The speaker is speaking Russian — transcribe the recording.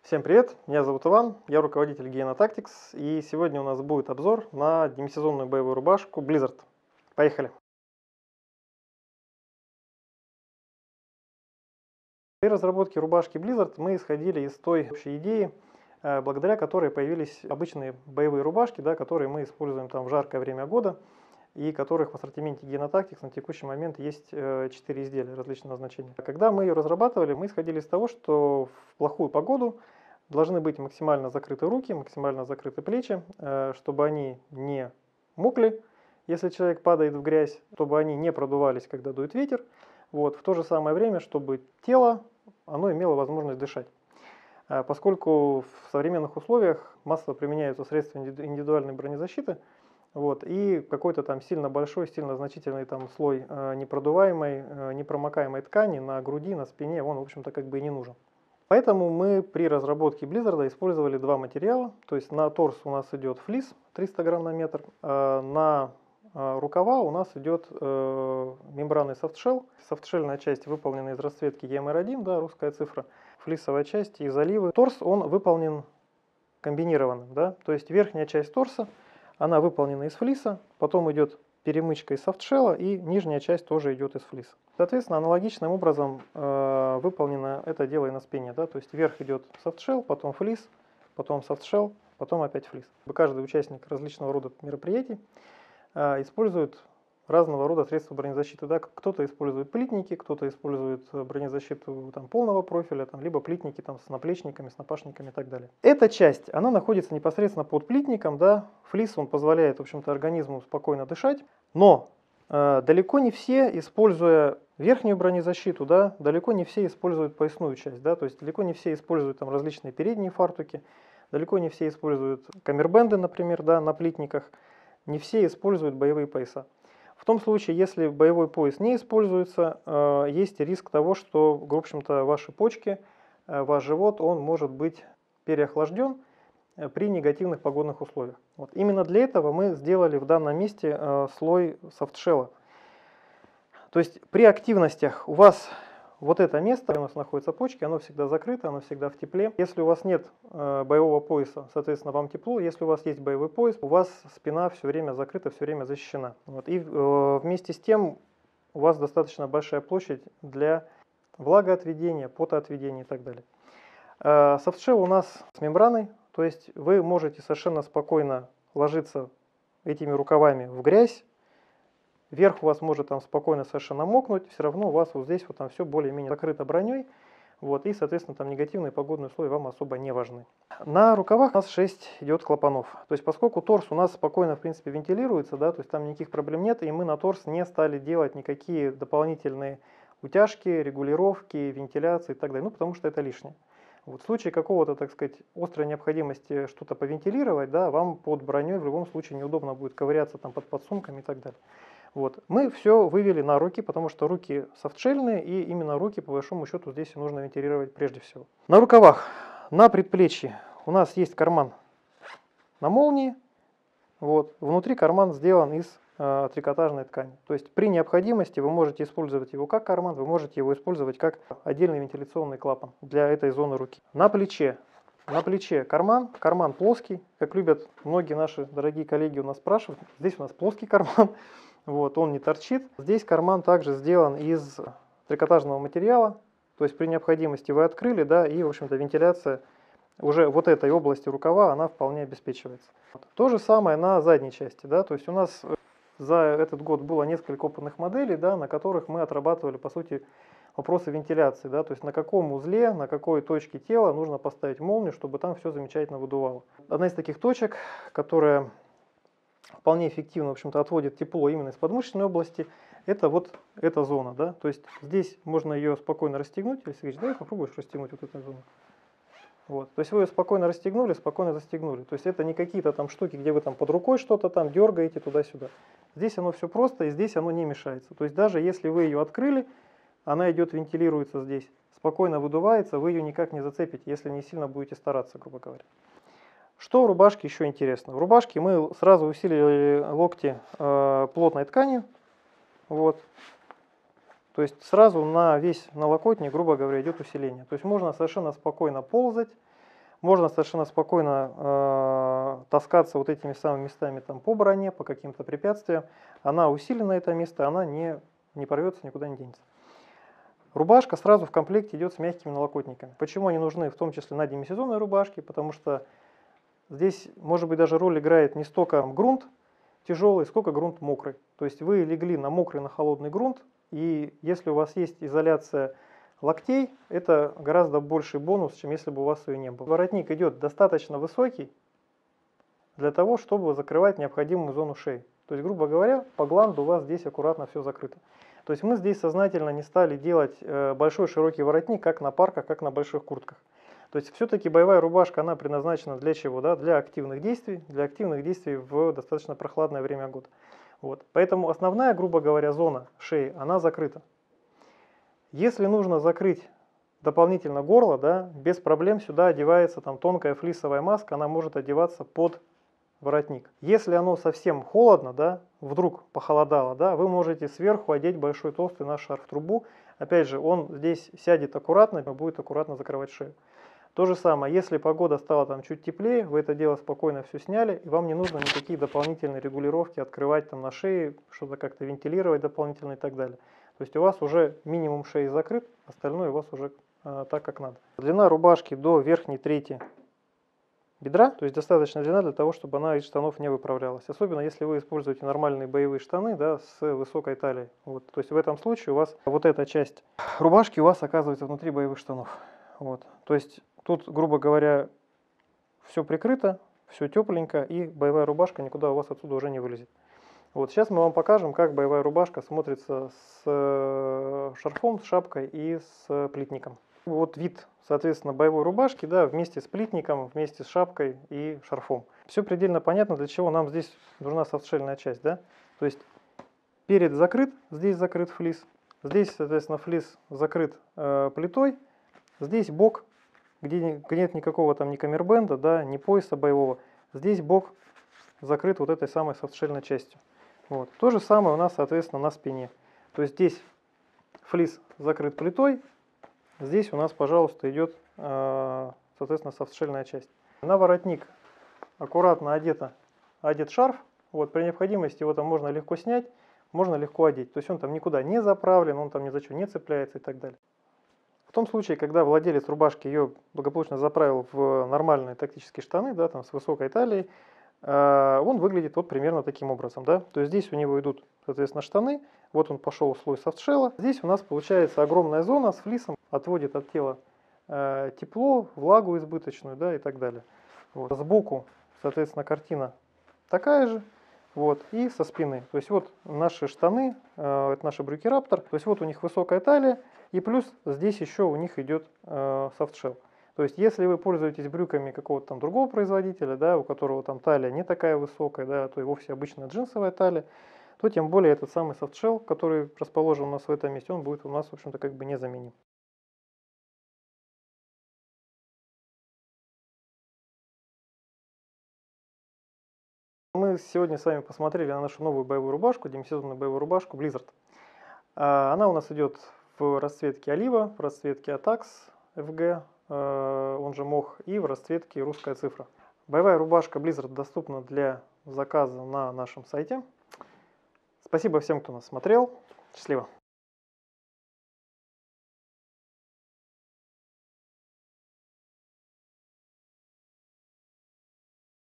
Всем привет, меня зовут Иван, я руководитель Gena Tactics, и сегодня у нас будет обзор на демисезонную боевую рубашку Blizzard. Поехали! При разработке рубашки Blizzard мы исходили из той общей идеи, благодаря которой появились обычные боевые рубашки, да, которые мы используем там в жаркое время года, и которых в ассортименте Gena Tactics на текущий момент есть 4 изделия различного назначения. Когда мы ее разрабатывали, мы исходили из того, что в плохую погоду должны быть максимально закрыты руки, максимально закрыты плечи, чтобы они не мокли, если человек падает в грязь, чтобы они не продувались, когда дует ветер. Вот. В то же самое время, чтобы тело оно имело возможность дышать. Поскольку в современных условиях массово применяются средства индивидуальной бронезащиты, вот, и какой-то там сильно большой, сильно значительный там слой непродуваемой, непромокаемой ткани на груди, на спине, он, в общем-то, как бы и не нужен. Поэтому мы при разработке Blizzard использовали два материала. То есть на торс у нас идет флис 300 грамм на метр, на рукава у нас идет мембранный софтшелл. Софтшельная часть выполнена из расцветки EMR1, да, русская цифра. Флисовая часть из оливы. Торс он выполнен комбинированным. Да? То есть верхняя часть торса она выполнена из флиса, потом идет перемычка из софтшелла, и нижняя часть тоже идет из флиса. Соответственно, аналогичным образом выполнено это дело и на спине. Да? То есть вверх идет софтшелл, потом флис, потом софтшелл, потом опять флис. Каждый участник различного рода мероприятий использует разного рода средства бронезащиты. Да? Кто-то использует плитники, кто-то использует бронезащиту там, полного профиля, там, либо плитники там, с наплечниками, с напашниками и так далее. Эта часть, она находится непосредственно под плитником. Да? Флис он позволяет, в общем-то, организму спокойно дышать, но далеко не все, используя верхнюю бронезащиту, да, далеко не все используют поясную часть. Да? То есть далеко не все используют там, различные передние фартуки, далеко не все используют камербенды, например, да, на плитниках, не все используют боевые пояса. В том случае, если боевой пояс не используется, есть риск того, что, в общем-то, ваши почки, ваш живот, он может быть переохлажден при негативных погодных условиях. Вот. Именно для этого мы сделали в данном месте слой софтшелла. То есть при активностях у вас вот это место, где у нас находятся почки, оно всегда закрыто, оно всегда в тепле. Если у вас нет боевого пояса, соответственно, вам тепло. Если у вас есть боевой пояс, у вас спина все время закрыта, все время защищена. Вот. И вместе с тем у вас достаточно большая площадь для влагоотведения, потоотведения и так далее. Софтшелл у нас с мембраной, то есть вы можете совершенно спокойно ложиться этими рукавами в грязь. Верх у вас может там спокойно совершенно мокнуть, все равно у вас вот здесь вот там все более-менее закрыто броней, вот, и, соответственно, там негативные погодные условия вам особо не важны. На рукавах у нас 6 идет клапанов, то есть поскольку торс у нас спокойно, в принципе, вентилируется, да, то есть там никаких проблем нет, и мы на торс не стали делать никакие дополнительные утяжки, регулировки, вентиляции и так далее, ну, потому что это лишнее. Вот в случае какого-то, так сказать, острой необходимости что-то повентилировать, да, вам под броней в любом случае неудобно будет ковыряться там под подсумками и так далее. Вот. Мы все вывели на руки, потому что руки софтшельные, и именно руки, по большому счету, здесь и нужно вентилировать прежде всего. На рукавах, на предплечье у нас есть карман на молнии. Вот. Внутри карман сделан из трикотажной ткани. То есть при необходимости вы можете использовать его как карман, вы можете его использовать как отдельный вентиляционный клапан для этой зоны руки. На плече карман плоский, как любят многие наши дорогие коллеги у нас спрашивают. Здесь у нас плоский карман. Вот, он не торчит. Здесь карман также сделан из трикотажного материала, то есть при необходимости вы открыли, да, и, в общем-то, вентиляция уже вот этой области рукава, она вполне обеспечивается. То же самое на задней части, да, то есть у нас за этот год было несколько опытных моделей, да, на которых мы отрабатывали, по сути, вопросы вентиляции, да, то есть на каком узле, на какой точке тела нужно поставить молнию, чтобы там все замечательно выдувало. Одна из таких точек, которая вполне эффективно, в общем-то, отводит тепло именно из подмышечной области, это вот эта зона, да, то есть здесь можно ее спокойно расстегнуть, если говоришь, давай попробуешь расстегнуть вот эту зону. Вот, то есть вы ее спокойно расстегнули, спокойно застегнули, то есть это не какие-то там штуки, где вы там под рукой что-то там дергаете туда-сюда. Здесь оно все просто, и здесь оно не мешается, то есть даже если вы ее открыли, она идет, вентилируется здесь, спокойно выдувается, вы ее никак не зацепите, если не сильно будете стараться, грубо говоря. Что в рубашке еще интересно? В рубашке мы сразу усилили локти плотной тканью. Вот. То есть сразу на весь налокотник, грубо говоря, идет усиление. То есть можно совершенно спокойно ползать, можно совершенно спокойно таскаться вот этими самыми местами там, по броне, по каким-то препятствиям. Она усилена, это место, она не порвется, никуда не денется. Рубашка сразу в комплекте идет с мягкими налокотниками. Почему они нужны, в том числе на демисезонной рубашке? Потому что здесь, может быть, даже роль играет не столько грунт тяжелый, сколько грунт мокрый. То есть вы легли на мокрый, на холодный грунт, и если у вас есть изоляция локтей, это гораздо больший бонус, чем если бы у вас ее не было. Воротник идет достаточно высокий для того, чтобы закрывать необходимую зону шеи. То есть, грубо говоря, по гланду у вас здесь аккуратно все закрыто. То есть мы здесь сознательно не стали делать большой широкий воротник, как на парках, как на больших куртках. То есть все-таки боевая рубашка, она предназначена для чего? Да? Для активных действий в достаточно прохладное время года. Вот. Поэтому основная, грубо говоря, зона шеи, она закрыта. Если нужно закрыть дополнительно горло, да, без проблем сюда одевается там тонкая флисовая маска, она может одеваться под воротник. Если оно совсем холодно, да, вдруг похолодало, да, вы можете сверху одеть большой толстый наш шарф-трубу. Опять же, он здесь сядет аккуратно, и будет аккуратно закрывать шею. То же самое, если погода стала там чуть теплее, вы это дело спокойно все сняли, и вам не нужно никакие дополнительные регулировки открывать там на шее, что-то как-то вентилировать дополнительно и так далее. То есть у вас уже минимум шеи закрыт, остальное у вас уже так, как надо. Длина рубашки до верхней трети бедра, то есть достаточно длина для того, чтобы она из штанов не выправлялась. Особенно если вы используете нормальные боевые штаны, да, с высокой талией. Вот. То есть в этом случае у вас вот эта часть рубашки у вас оказывается внутри боевых штанов. Вот. То есть тут, грубо говоря, все прикрыто, все тепленько, и боевая рубашка никуда у вас отсюда уже не вылезет. Вот сейчас мы вам покажем, как боевая рубашка смотрится с шарфом, с шапкой и с плитником. Вот вид, соответственно, боевой рубашки, да, вместе с плитником, вместе с шапкой и шарфом. Все предельно понятно, для чего нам здесь нужна софтшельная часть, да? То есть перед закрыт, здесь закрыт флис, здесь, соответственно, флис закрыт плитой, здесь бок, где нет никакого там ни камербенда, да, ни пояса боевого, здесь бок закрыт вот этой самой софтшельной частью. Вот. То же самое у нас, соответственно, на спине. То есть здесь флис закрыт плитой, здесь у нас, пожалуйста, идет, соответственно, софтшельная часть. На воротник аккуратно одет шарф. Вот, при необходимости его там можно легко снять, можно легко одеть. То есть он там никуда не заправлен, он там ни за что не цепляется и так далее. В том случае, когда владелец рубашки ее благополучно заправил в нормальные тактические штаны, да, там, с высокой талией, он выглядит вот примерно таким образом. Да? То есть здесь у него идут, соответственно, штаны, вот он пошел слой софтшелла. Здесь у нас получается огромная зона с флисом, отводит от тела тепло, влагу избыточную, да, и так далее. Вот. Сбоку, соответственно, картина такая же. Вот, и со спины. То есть вот наши штаны, это наши брюки Раптор. То есть вот у них высокая талия, и плюс здесь еще у них идет софтшелл. То есть если вы пользуетесь брюками какого-то там другого производителя, да, у которого там талия не такая высокая, да, то и вовсе обычная джинсовая талия, то тем более этот самый софтшелл, который расположен у нас в этом месте, он будет у нас, в общем-то, как бы незаменим. Мы сегодня с вами посмотрели на нашу новую боевую рубашку, демисезонную боевую рубашку Blizzard. Она у нас идет в расцветке олива, в расцветке Atax FG, он же мох, и в расцветке русская цифра. Боевая рубашка Blizzard доступна для заказа на нашем сайте. Спасибо всем, кто нас смотрел. Счастливо!